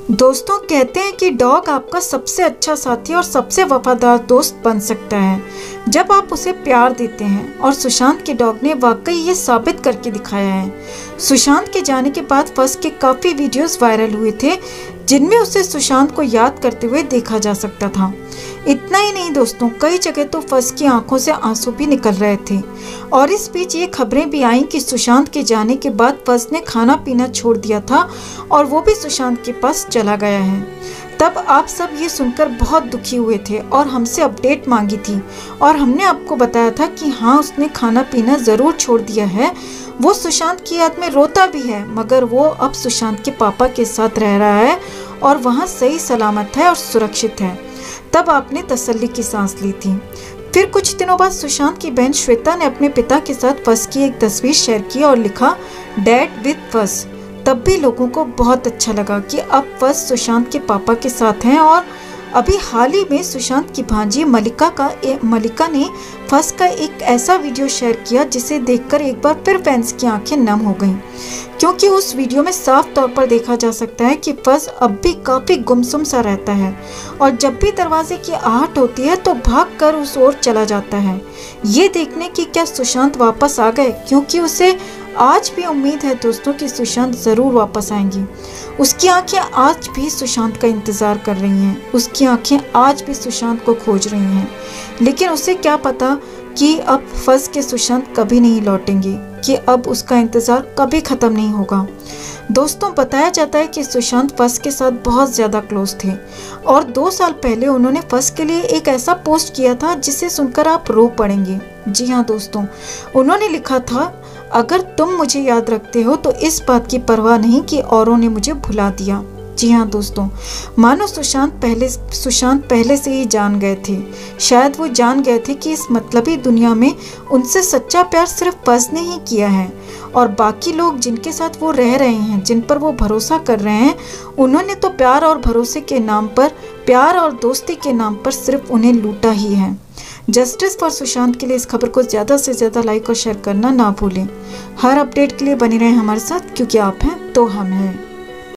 दोस्तों कहते हैं कि डॉग आपका सबसे अच्छा साथी और सबसे वफादार दोस्त बन सकता है जब आप उसे प्यार देते हैं, और सुशांत के डॉग ने वाकई ये साबित करके दिखाया है। सुशांत के जाने के बाद फर्स्ट के काफ़ी वीडियोस वायरल हुए थे जिनमें उसे सुशांत को याद करते हुए देखा जा सकता था। इतना ही नहीं दोस्तों, कई जगह तो फर्स्ट की आंखों से आंसू भी निकल रहे थे। और इस बीच ये खबरें भी आईं कि सुशांत के जाने के बाद फर्स्ट ने खाना पीना छोड़ दिया था और वो भी सुशांत के पास चला गया है। तब आप सब ये सुनकर बहुत दुखी हुए थे और हमसे अपडेट मांगी थी, और हमने आपको बताया था कि हाँ, उसने खाना पीना ज़रूर छोड़ दिया है। वो सुशांत की याद में रोता भी है, मगर वो अब सुशांत के पापा के साथ रह रहा है और वहाँ सही सलामत है और सुरक्षित है। तब आपने तसल्ली की सांस ली थी। फिर कुछ दिनों बाद सुशांत की बहन श्वेता ने अपने पिता के साथ फर्स्ट की एक तस्वीर शेयर की और लिखा, डैड विद फर्स्ट। तब भी लोगों को बहुत अच्छा लगा कि अब फर्स्ट सुशांत के पापा के साथ हैं। और अभी हाल ही में सुशांत की भांजी मलिका ने फर्स्ट का एक ऐसा वीडियो शेयर किया जिसे देखकर एक बार फिर फैंस की आंखें नम हो गईं, क्योंकि उस वीडियो में साफ तौर पर देखा जा सकता है कि फर्स्ट अब भी काफ़ी गुमसुम सा रहता है और जब भी दरवाजे की आहट होती है तो भागकर उस ओर चला जाता है, ये देखने की क्या सुशांत वापस आ गए, क्योंकि उसे आज भी उम्मीद है दोस्तों कि सुशांत ज़रूर वापस आएंगी। उसकी आंखें आज भी सुशांत का इंतज़ार कर रही हैं, उसकी आंखें आज भी सुशांत को खोज रही हैं, लेकिन उसे क्या पता कि अब फर्स्ट के सुशांत कभी नहीं लौटेंगे, कि अब उसका इंतज़ार कभी ख़त्म नहीं होगा। दोस्तों बताया जाता है कि सुशांत फर्स्ट के साथ बहुत ज़्यादा क्लोज थे और 2 साल पहले उन्होंने फर्स्ट के लिए एक ऐसा पोस्ट किया था जिसे सुनकर आप रो पड़ेंगे। जी हाँ दोस्तों, उन्होंने लिखा था, अगर तुम मुझे याद रखते हो तो इस बात की परवाह नहीं कि औरों ने मुझे भुला दिया। जी हाँ दोस्तों, मानो सुशांत पहले से ही जान गए थे। शायद वो जान गए थे कि इस मतलबी दुनिया में उनसे सच्चा प्यार सिर्फ फर्स्ट ने ही किया है, और बाकी लोग जिनके साथ वो रह रहे हैं, जिन पर वो भरोसा कर रहे हैं, उन्होंने तो प्यार और भरोसे के नाम पर, प्यार और दोस्ती के नाम पर सिर्फ उन्हें लूटा ही है। जस्टिस फॉर सुशांत के लिए इस खबर को ज़्यादा से ज़्यादा लाइक और शेयर करना ना भूलें। हर अपडेट के लिए बने रहें हमारे साथ, क्योंकि आप हैं तो हम हैं।